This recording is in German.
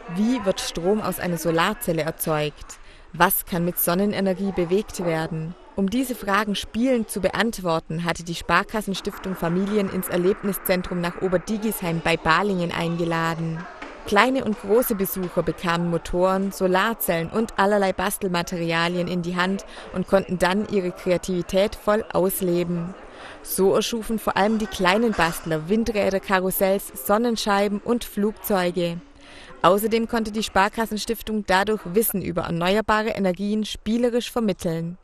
Wie wird Strom aus einer Solarzelle erzeugt? Was kann mit Sonnenenergie bewegt werden? Um diese Fragen spielend zu beantworten, hatte die Sparkassenstiftung Familien ins Erlebniszentrum nach Oberdigisheim bei Balingen eingeladen. Kleine und große Besucher bekamen Motoren, Solarzellen und allerlei Bastelmaterialien in die Hand und konnten dann ihre Kreativität voll ausleben. So erschufen vor allem die kleinen Bastler Windräder, Karussells, Sonnenscheiben und Flugzeuge. Außerdem konnte die Sparkassenstiftung dadurch Wissen über erneuerbare Energien spielerisch vermitteln.